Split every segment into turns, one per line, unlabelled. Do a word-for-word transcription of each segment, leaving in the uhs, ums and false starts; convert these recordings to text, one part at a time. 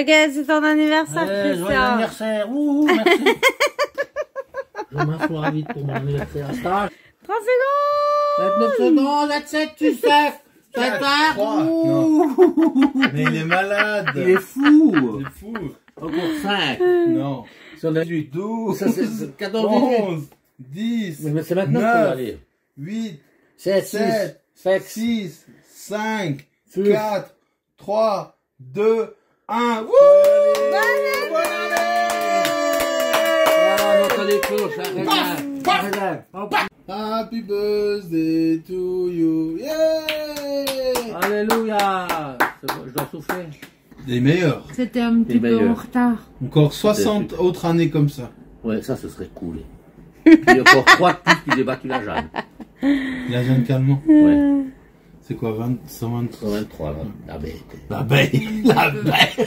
Ok, c'est ton anniversaire,
euh,
Christian.
Joyeux anniversaire. Ouh, merci. Je m'assois vite pour mon anniversaire. Stage.
trente secondes.
vingt-neuf secondes, vingt-sept, tu sais. sept heures.
Non. Mais il est malade.
Il est fou.
Il est fou.
Encore cinq.
Non.
Sur les
dix-huit, douze,
ça c'est quatorze, dix-huit.
onze, dix,
Mais c'est maintenant qu'il faut aller.
huit,
sept,
sept,
six,
six, cinq,
six.
quatre, trois, deux, un. Wouh!
Bonne année!
Bonne année!
Voilà, notre les cloches, arrête là. Arrête là. Hop.
Happy birthday to you. Yeah!
Alléluia. C'est bon, je dois souffler.
Les meilleurs.
C'était un petit
Les
peu
meilleurs.
en retard.
Encore soixante autres années comme ça.
Ouais, ça, ce serait cool. Puis encore trois de plus qui débattent la Jeanne.
La jeune calmement.
Ouais.
C'est quoi, vingt, cent vingt,
cent vingt-trois, là. La bête.
l'abeille, l'abeille.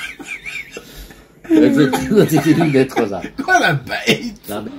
C'était une d'être ça.
Quoi, l'abeille?
La bête.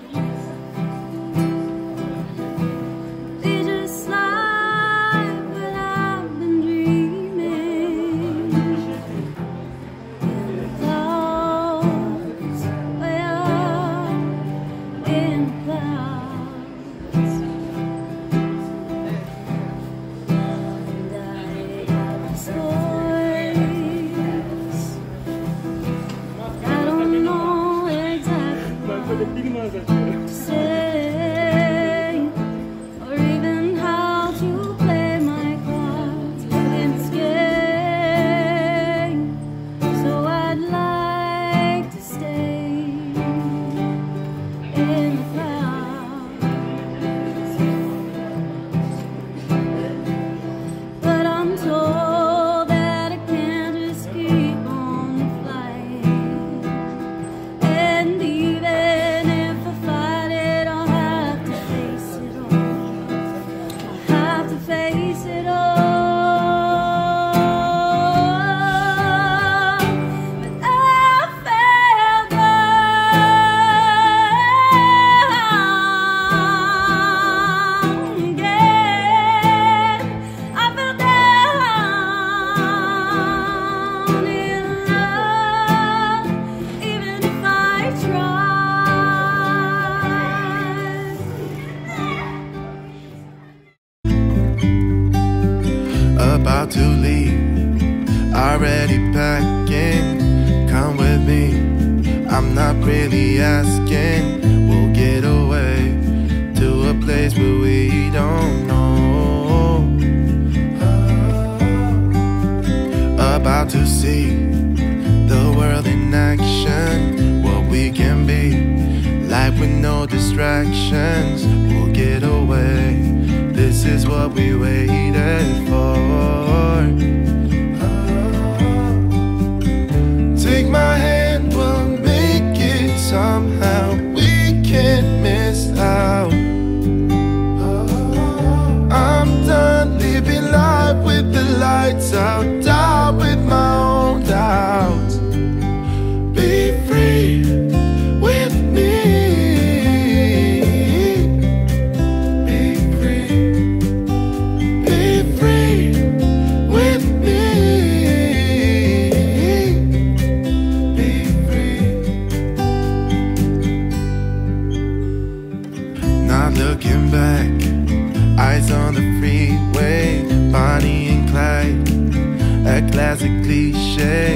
About to leave, already packing. Come with me, I'm not really asking. We'll get away to a place where we don't know. About to see the world in action, what we can be, life with no distractions. We'll get away, this is what we waited for. Take my hand, we'll make it somehow. We can't miss out. I'm done living life with the lights out, down with my own doubts. Be free with me. Be free. Be free with me. Be free. Not looking back, eyes on the freeway, Bonnie and Clyde, a classic cliche.